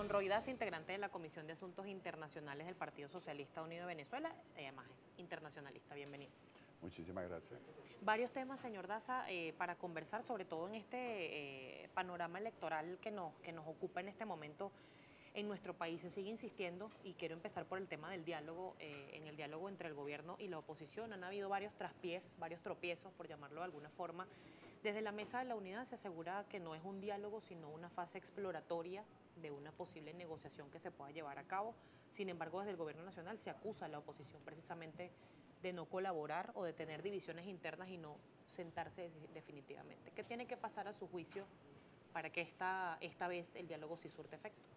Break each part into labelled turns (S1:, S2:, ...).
S1: Don Roy Das, integrante de la Comisión de Asuntos Internacionales del Partido Socialista Unido de Venezuela, además es internacionalista. Bienvenido.
S2: Muchísimas gracias.
S1: Varios temas, señor Daza, para conversar, sobre todo en este panorama electoral que nos ocupa en este momento en nuestro país. Se sigue insistiendo, y quiero empezar por el tema del diálogo, en el diálogo entre el gobierno y la oposición. Han habido varios traspiés, varios tropiezos, por llamarlo de alguna forma. Desde la Mesa de la Unidad se asegura que no es un diálogo, sino una fase exploratoria de una posible negociación que se pueda llevar a cabo. Sin embargo, desde el gobierno nacional se acusa a la oposición precisamente de no colaborar o de tener divisiones internas y no sentarse definitivamente. ¿Qué tiene que pasar a su juicio para que esta vez el diálogo sí surte efecto?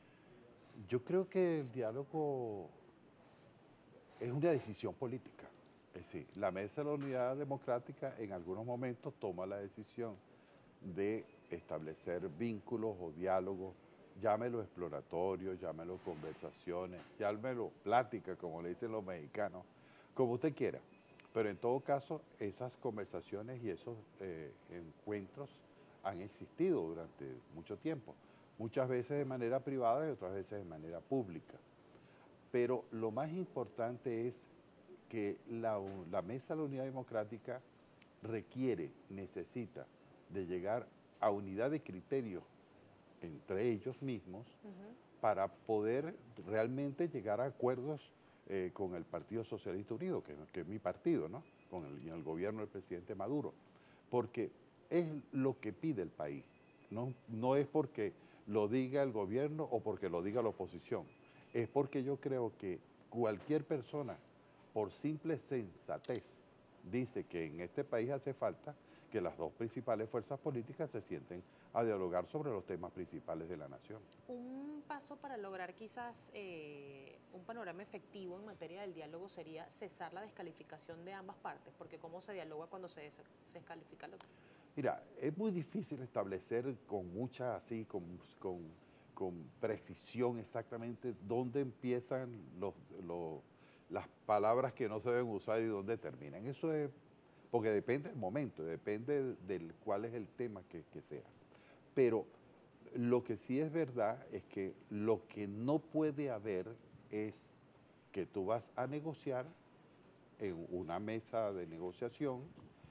S2: Yo creo que el diálogo es una decisión política. Es decir, la Mesa de la Unidad Democrática en algunos momentos toma la decisión de establecer vínculos o diálogos, llámelo exploratorio, llámelo conversaciones, llámelo plática, como le dicen los mexicanos, como usted quiera. Pero en todo caso, esas conversaciones y esos encuentros han existido durante mucho tiempo, muchas veces de manera privada y otras veces de manera pública. Pero lo más importante es que la Mesa de la Unidad Democrática requiere, necesita de llegar a unidad de criterios entre ellos mismos para poder realmente llegar a acuerdos con el Partido Socialista Unido, que es mi partido, ¿no? Y el gobierno del presidente Maduro, porque es lo que pide el país, no es porque lo diga el gobierno o porque lo diga la oposición, es porque yo creo que cualquier persona, por simple sensatez, dice que en este país hace falta que las dos principales fuerzas políticas se sienten a dialogar sobre los temas principales de la nación.
S1: Un paso para lograr quizás un panorama efectivo en materia del diálogo sería cesar la descalificación de ambas partes, porque ¿cómo se dialoga cuando se descalifica al otro?
S2: Mira, es muy difícil establecer con mucha, así, con precisión exactamente dónde empiezan las palabras que no se deben usar y dónde terminan. Eso es, porque depende del momento, depende del cuál es el tema que sea. Pero lo que sí es verdad es que lo que no puede haber es que tú vas a negociar en una mesa de negociación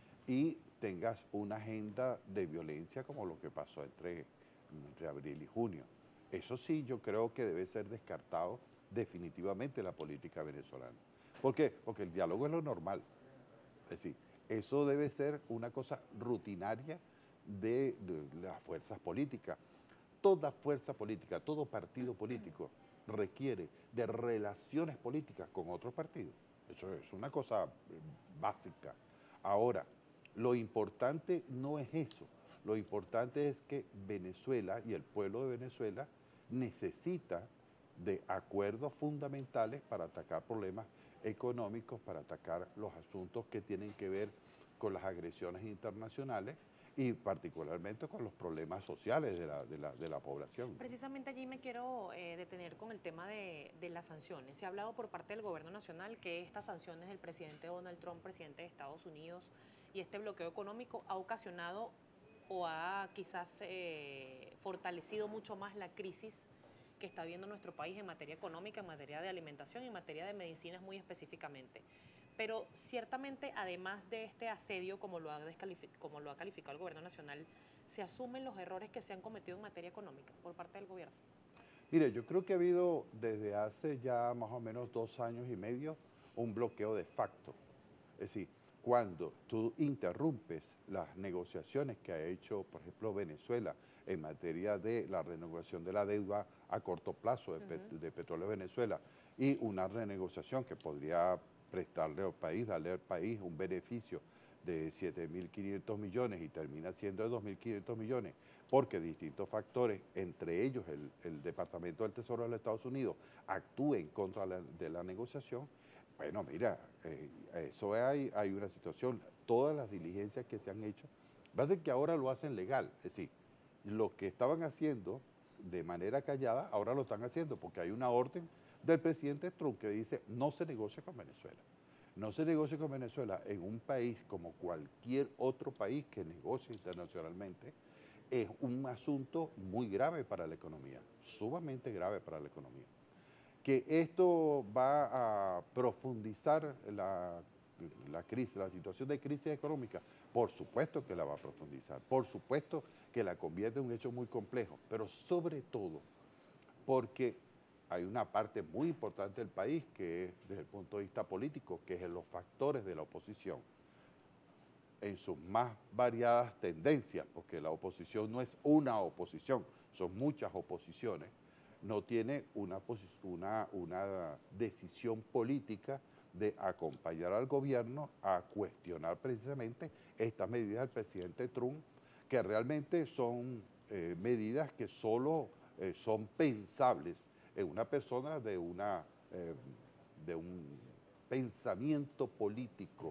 S2: y tengas una agenda de violencia como lo que pasó entre abril y junio. Eso sí, yo creo que debe ser descartado definitivamente en la política venezolana. ¿Por qué? Porque el diálogo es lo normal. Es decir, eso debe ser una cosa rutinaria de las fuerzas políticas. Toda fuerza política, todo partido político requiere de relaciones políticas con otros partidos. Eso es una cosa básica. Ahora, lo importante no es eso. Lo importante es que Venezuela y el pueblo de Venezuela necesita de acuerdos fundamentales para atacar problemas económicos, para atacar los asuntos que tienen que ver con las agresiones internacionales y particularmente con los problemas sociales de la población.
S1: Precisamente allí me quiero detener con el tema de las sanciones. Se ha hablado por parte del gobierno nacional que estas sanciones del presidente Donald Trump, presidente de Estados Unidos, y este bloqueo económico ha ocasionado o ha quizás fortalecido mucho más la crisis que está viendo nuestro país en materia económica, en materia de alimentación y en materia de medicinas muy específicamente. Pero ciertamente, además de este asedio, como lo ha calificado el gobierno nacional, se asumen los errores que se han cometido en materia económica por parte del gobierno.
S2: Mire, yo creo que ha habido desde hace ya más o menos 2 años y medio un bloqueo de facto. Es decir, cuando tú interrumpes las negociaciones que ha hecho, por ejemplo, Venezuela en materia de la renegociación de la deuda a corto plazo de Petróleo Venezuela y una renegociación que podría prestarle al país, darle al país un beneficio de 7.500 millones y termina siendo de 2.500 millones, porque distintos factores, entre ellos el Departamento del Tesoro de los Estados Unidos, actúe en contra de la negociación. Bueno, mira, eso hay una situación, todas las diligencias que se han hecho, va a ser que ahora lo hacen legal, es decir, lo que estaban haciendo de manera callada, ahora lo están haciendo, porque hay una orden del presidente Trump que dice no se negocia con Venezuela. No se negocia con Venezuela en un país como cualquier otro país que negocie internacionalmente, es un asunto muy grave para la economía, sumamente grave para la economía. Que esto va a profundizar la crisis, la situación de crisis económica, por supuesto que la va a profundizar, por supuesto que la convierte en un hecho muy complejo, pero sobre todo porque hay una parte muy importante del país que es desde el punto de vista político, que es los factores de la oposición, en sus más variadas tendencias, porque la oposición no es una oposición, son muchas oposiciones, no tiene una decisión política de acompañar al gobierno a cuestionar precisamente estas medidas del presidente Trump, que realmente son medidas que solo son pensables en una persona de un pensamiento político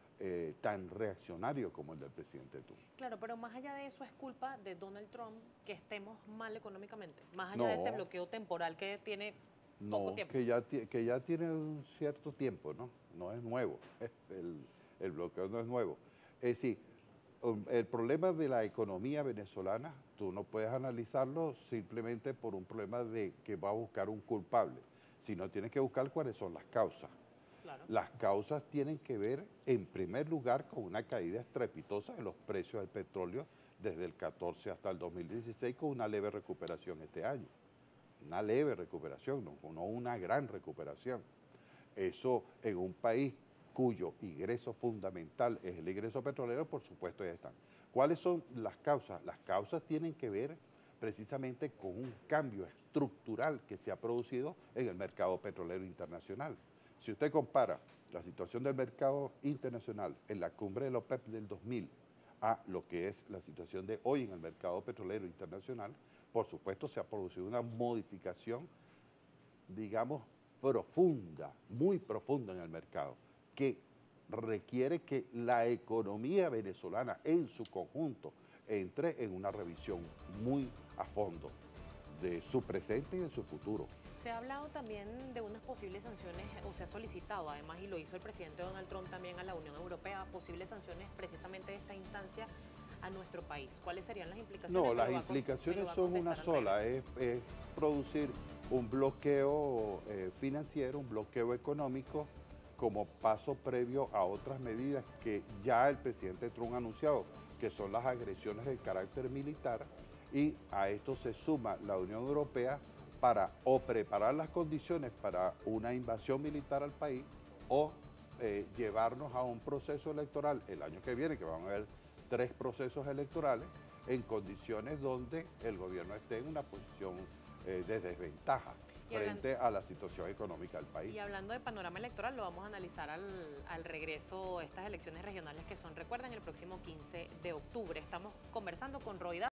S2: tan reaccionario como el del presidente Trump.
S1: Claro, pero más allá de eso es culpa de Donald Trump que estemos mal económicamente, más allá de este
S2: No,
S1: bloqueo temporal que tiene poco
S2: no,
S1: tiempo.
S2: que ya tiene un cierto tiempo, ¿no? No es nuevo, el bloqueo no es nuevo. Es decir, el problema de la economía venezolana, tú no puedes analizarlo simplemente por un problema de que va a buscar un culpable, sino tienes que buscar cuáles son las causas.
S1: Claro.
S2: Las causas tienen que ver, en primer lugar, con una caída estrepitosa de los precios del petróleo desde el 14 hasta el 2016, con una leve recuperación este año. Una leve recuperación, no una gran recuperación. Eso en un país cuyo ingreso fundamental es el ingreso petrolero, por supuesto ya están. ¿Cuáles son las causas? Las causas tienen que ver precisamente con un cambio estructural que se ha producido en el mercado petrolero internacional. Si usted compara la situación del mercado internacional en la cumbre de la OPEP del 2000 a lo que es la situación de hoy en el mercado petrolero internacional, por supuesto se ha producido una modificación, digamos, profunda, muy profunda en el mercado, que requiere que la economía venezolana en su conjunto entre en una revisión muy a fondo de su presente y de su futuro.
S1: Se ha hablado también de unas posibles sanciones, o se ha solicitado además, y lo hizo el presidente Donald Trump también a la Unión Europea, posibles sanciones precisamente de esta instancia a nuestro país. ¿Cuáles serían las implicaciones?
S2: No, las implicaciones son una sola, es producir un bloqueo financiero, un bloqueo económico, como paso previo a otras medidas que ya el presidente Trump ha anunciado, que son las agresiones de carácter militar, y a esto se suma la Unión Europea para o preparar las condiciones para una invasión militar al país o llevarnos a un proceso electoral el año que viene, que van a haber 3 procesos electorales en condiciones donde el gobierno esté en una posición de desventaja frente a la situación económica del país.
S1: Y hablando de panorama electoral, lo vamos a analizar al regreso de estas elecciones regionales que son, recuerden, el próximo 15 de octubre. Estamos conversando con Roy